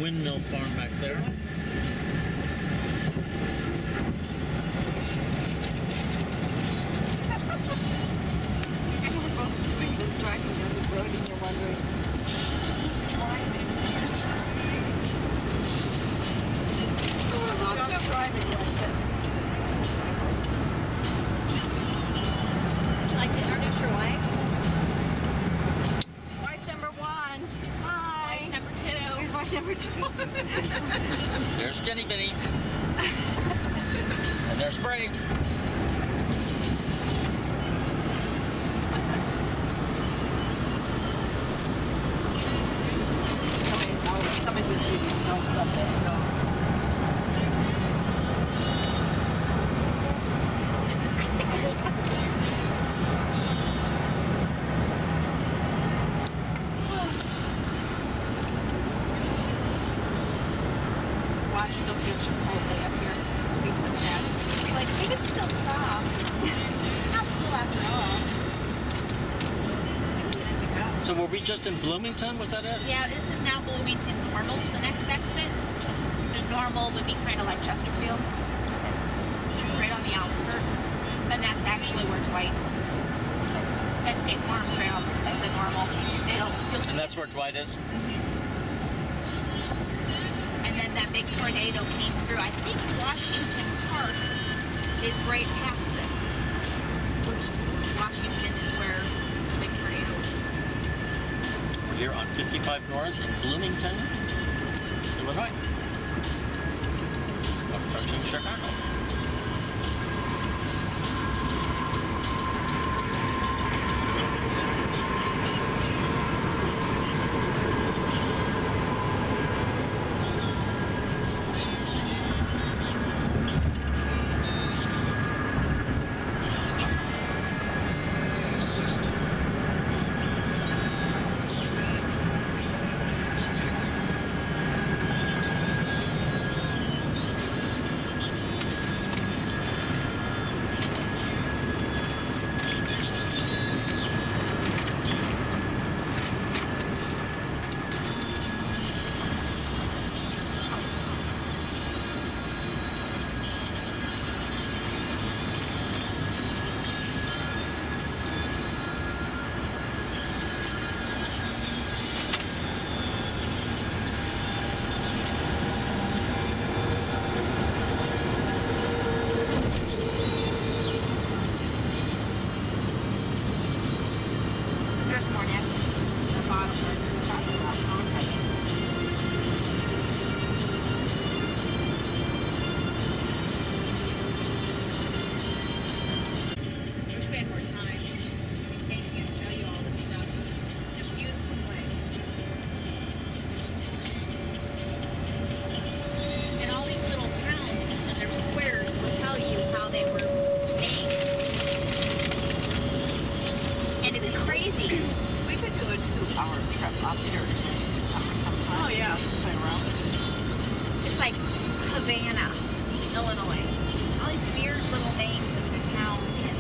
windmill farm back there. And we're both doing this driving down the road and you're wondering, who's driving this? Who's driving like this? Would you like to introduce your wives? Wife number one. Hi. Wife number two. Here's wife number two. There's Jenny Benny. And there's Brady. Somebody's going to see these films someday. Watch the beach Chipotle up here. It'll be so sad. You'll be like, we can still stop. Not school after all. And get it to go. So were we just in Bloomington? Was that it? Yeah, this is now Bloomington Normal is the next exit. The Normal would be kind of like Chesterfield. It's right on the outskirts. And that's actually where Dwight's at State Farm's right on the Normal. You'll see. And that's where Dwight is? And then that big tornado came through. I think Washington Park is right past this. Which Washington is where the big tornado was. We're here on 55 North in Bloomington, Illinois. Approaching Chicago. There's more next to the bottom where it's talking about contact. Wish we had more time to take you and show you all this stuff. It's a beautiful place. And all these little towns and their squares will tell you how they were named. And it's crazy. We could do a 2-hour trip up here in the summer sometime. Oh, yeah. Play around. It's like Havana, Illinois. All these weird little names of the towns and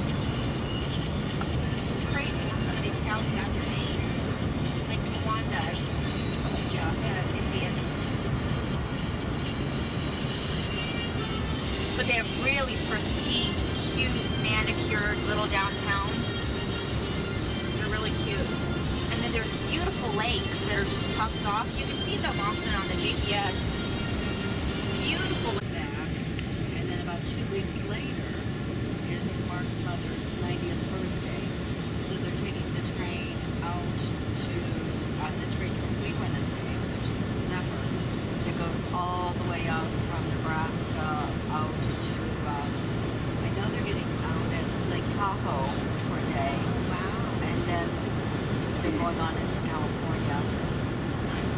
it's just crazy how some of these towns have these names. Like Tiwanda's. Yeah, Indian. But they have really pristine, cute, manicured little downtowns. They're really cute. And then there's beautiful lakes that are just tucked off. You can see them often on the GPS. Beautiful. Back. And then about 2 weeks later is Mark's mother's 90th birthday. So they're taking the train out to the train trip we want to take, which is the Zephyr. That goes all the way out from Nebraska out to, I know they're getting out at Lake Tahoe for a day. Wow. And then they're going on into California. That's nice.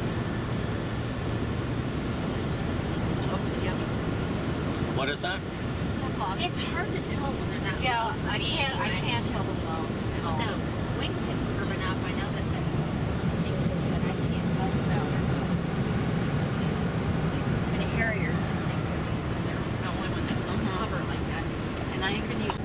Oh, yummy. What is that? It's hard to tell when they're that Yeah, low for I me, can't anyway. tell them low at all. The wingtip curving up, I know that that's distinctive, but I can't tell because they're and a Harrier's distinctive just because they're the only one that will hover like that. And I can use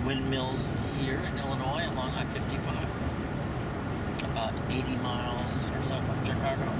windmills here in Illinois along I-55. About 80 miles or so from Chicago.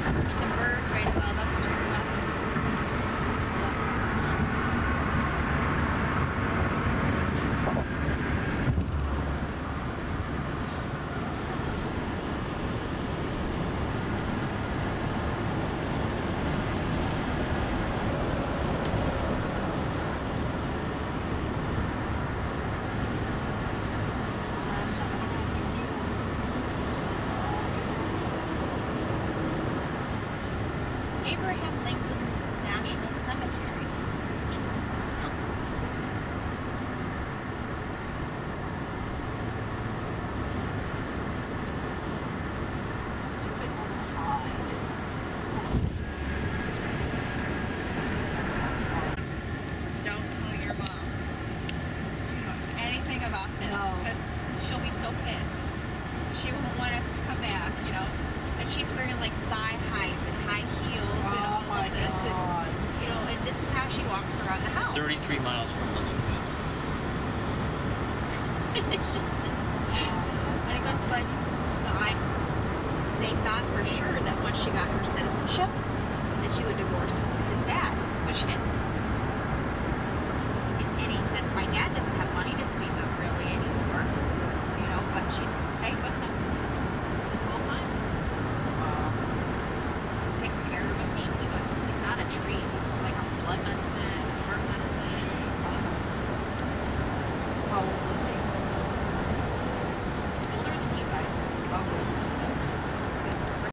There's some birds right above us to your left. Abraham Lincoln's National Cemetery. Stupid little hide. Don't tell your mom anything about this No. because she'll be so pissed. She won't want us to come back, you know. And she's wearing like thigh highs and high heels and all Oh my of this. God. And, you know, and this is how she walks around the house. 33 miles from Bloomington. It's just this. That's And it goes, but they thought for sure that once she got her citizenship, that she would divorce his dad, but she didn't.